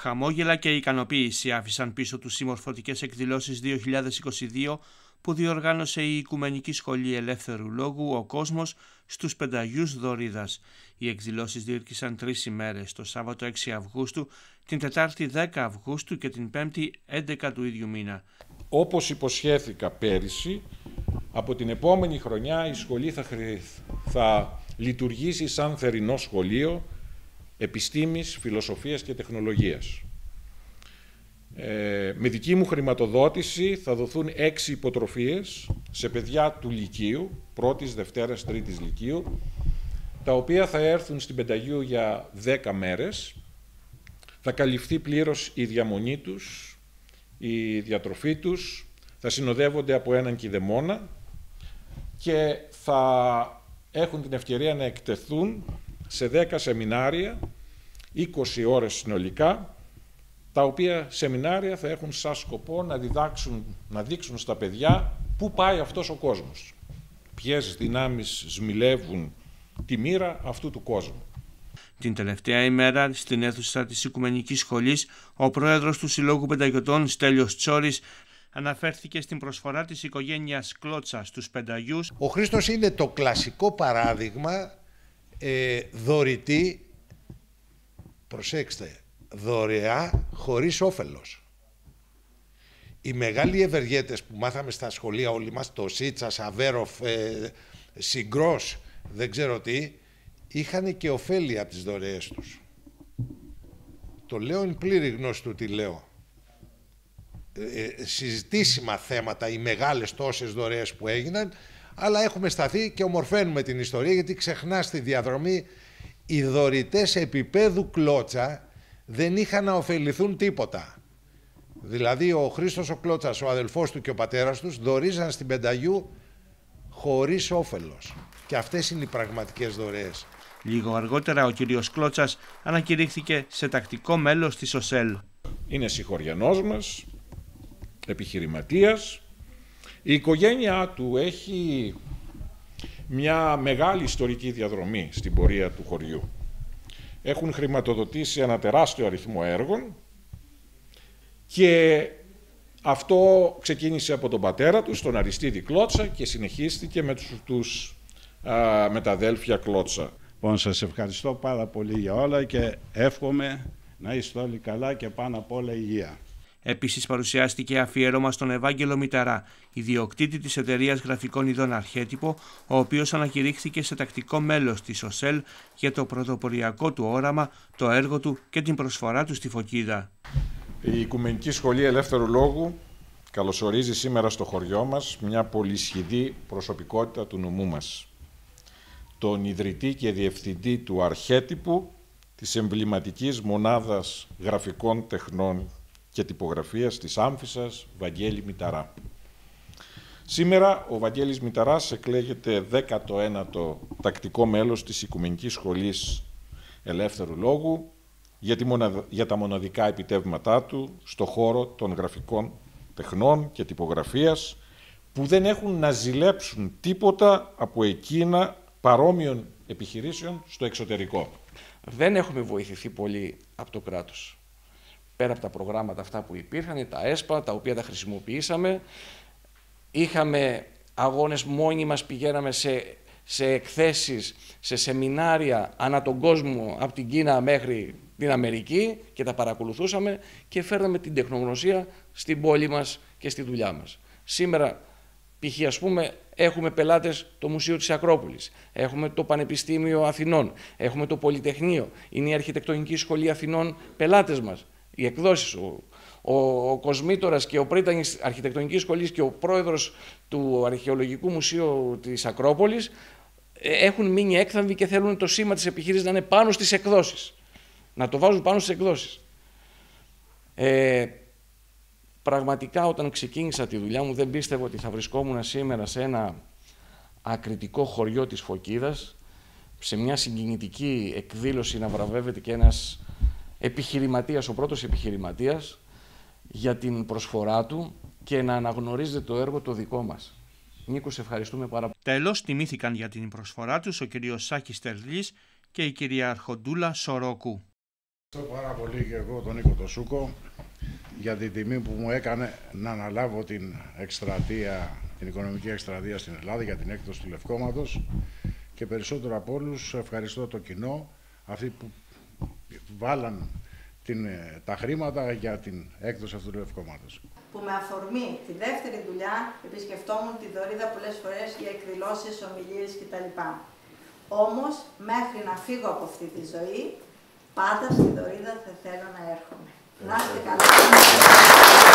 Χαμόγελα και ικανοποίηση άφησαν πίσω τους συμμορφωτικές εκδηλώσεις 2022 που διοργάνωσε η Οικουμενική Σχολή Ελεύθερου Λόγου «Ο Κόσμος» στους Πενταγιούς Δωρίδας. Οι εκδηλώσεις διήρκησαν 3 ημέρες, το Σάββατο 6 Αυγούστου, την Τετάρτη 10 Αυγούστου και την Πέμπτη 11 του ίδιου μήνα. Όπως υποσχέθηκα πέρυσι, από την επόμενη χρονιά η σχολή θα λειτουργήσει σαν θερινό σχολείο επιστήμης, φιλοσοφίας και τεχνολογίας. Με δική μου χρηματοδότηση θα δοθούν 6 υποτροφίες σε παιδιά του Λυκείου, πρώτης, Δευτέρας, Τρίτης Λυκείου, τα οποία θα έρθουν στην Πενταγίου για 10 μέρες. Θα καλυφθεί πλήρως η διαμονή τους, η διατροφή τους, θα συνοδεύονται από έναν κηδεμόνα και θα έχουν την ευκαιρία να εκτεθούν σε 10 σεμινάρια, 20 ώρες συνολικά, τα οποία σεμινάρια θα έχουν σαν σκοπό να δείξουν στα παιδιά πού πάει αυτός ο κόσμος. Ποιες δυνάμεις σμιλεύουν τη μοίρα αυτού του κόσμου. Την τελευταία ημέρα, στην αίθουσα της Οικουμενικής Σχολής, ο πρόεδρος του Συλλόγου Πενταγιωτών, Στέλιος Τσόρης, αναφέρθηκε στην προσφορά της οικογένειας Κλώτσα στους Πενταγιούς. Ο Χρήστος είναι το κλασικό παράδειγμα δωρητή, προσέξτε, δωρεά χωρίς όφελος. Οι μεγάλοι ευεργέτες που μάθαμε στα σχολεία όλοι μας, το Σίτσα, Σαβέροφ, Συγκρός, δεν ξέρω τι, είχαν και ωφέλη από τις δωρεές τους. Το λέω εν πλήρη γνώση του τι λέω. Συζητήσιμα θέματα, οι μεγάλες τόσες δωρεές που έγιναν, αλλά έχουμε σταθεί και ομορφαίνουμε την ιστορία, γιατί ξεχνά στη διαδρομή οι δωρητές επίπεδου Κλώτσα δεν είχαν να ωφεληθούν τίποτα. Δηλαδή ο Χρήστος ο Κλώτσας, ο αδελφός του και ο πατέρας τους δωρίζαν στην Πενταγιού χωρίς όφελος. Και αυτές είναι οι πραγματικές δωρεές. Λίγο αργότερα ο κύριος Κλώτσας ανακηρύχθηκε σε τακτικό μέλος της ΟΣΕΛ. Είναι συγχωριανός μας, επιχειρηματίας. Η οικογένειά του έχει μια μεγάλη ιστορική διαδρομή στην πορεία του χωριού. Έχουν χρηματοδοτήσει ένα τεράστιο αριθμό έργων και αυτό ξεκίνησε από τον πατέρα του, τον Αριστίδη Κλώτσα, και συνεχίστηκε με τα αδέλφια Κλώτσα. Λοιπόν, σας ευχαριστώ πάρα πολύ για όλα και εύχομαι να είστε όλοι καλά και πάνω απ' όλα υγεία. Επίσης παρουσιάστηκε αφιέρωμα στον Ευάγγελο Μηταρά, ιδιοκτήτη της εταιρείας γραφικών ειδών Αρχέτυπο, ο οποίος ανακηρύχθηκε σε τακτικό μέλος της ΟΣΕΛ για το πρωτοποριακό του όραμα, το έργο του και την προσφορά του στη Φωκίδα. Η Οικουμενική Σχολή Ελεύθερου Λόγου καλωσορίζει σήμερα στο χωριό μας μια πολυσχηδή προσωπικότητα του νομού μας. Τον ιδρυτή και διευθυντή του Αρχέτυπου, της εμβληματικής μονάδας γραφικών τεχνών και τυπογραφίας της Άμφισσας, Βαγγέλη Μηταρά. Σήμερα ο Βαγγέλης Μηταράς εκλέγεται 19ο τακτικό μέλος της Οικουμενικής Σχολής Ελεύθερου Λόγου για τα μοναδικά επιτεύγματά του στο χώρο των γραφικών τεχνών και τυπογραφίας, που δεν έχουν να ζηλέψουν τίποτα από εκείνα παρόμοιων επιχειρήσεων στο εξωτερικό. Δεν έχουμε βοηθηθεί πολύ από το κράτος. Πέρα από τα προγράμματα αυτά που υπήρχαν, τα ΕΣΠΑ, τα οποία τα χρησιμοποιήσαμε, είχαμε αγώνες μόνοι μας, πηγαίναμε σε εκθέσεις, σε σεμινάρια ανά τον κόσμο, από την Κίνα μέχρι την Αμερική, και τα παρακολουθούσαμε και φέρναμε την τεχνογνωσία στην πόλη μας και στη δουλειά μας. Σήμερα, π.χ. ας πούμε, έχουμε πελάτες το Μουσείο της Ακρόπολης, έχουμε το Πανεπιστήμιο Αθηνών, έχουμε το Πολυτεχνείο, είναι η Αρχιτεκτονική Σχολή Αθηνών πελάτες μας. Οι εκδόσεις, ο Κοσμήτορας και ο πρίτανης Αρχιτεκτονικής Σχολής και ο πρόεδρος του Αρχαιολογικού Μουσείου της Ακρόπολης έχουν μείνει έκθαμβοι και θέλουν το σήμα της επιχείρησης να είναι πάνω στις εκδόσεις. Να το βάζουν πάνω στις εκδόσεις. Πραγματικά όταν ξεκίνησα τη δουλειά μου δεν πίστευα ότι θα βρισκόμουν σήμερα σε ένα ακριτικό χωριό της Φωκίδας, σε μια συγκινητική εκδήλωση να βραβεύεται και ένας επιχειρηματίας, ο πρώτος επιχειρηματίας, για την προσφορά του και να αναγνωρίζεται το έργο το δικό μας. Νίκο, σε ευχαριστούμε πάρα πολύ. Τέλος, τιμήθηκαν για την προσφορά τους ο κύριος Σάκης Τερλής και η κυρία Αρχοντούλα Σορόκου. Ευχαριστώ πάρα πολύ και εγώ τον Νίκο το Σούκο για την τιμή που μου έκανε να αναλάβω την εκστρατεία, την οικονομική εκστρατεία στην Ελλάδα για την έκδοση του Λευκώματος, και περισσότερο από όλους ευχαριστώ το κοινό, αυτοί που βάλαν τα χρήματα για την έκδοση αυτού του Λευκώματος. Που με αφορμή τη δεύτερη δουλειά επισκεφτόμουν τη Δωρίδα πολλές φορές για εκδηλώσεις, ομιλίες κτλ. Όμως μέχρι να φύγω από αυτή τη ζωή, πάντα στη Δωρίδα θα θέλω να έρχομαι. Να είστε καλά.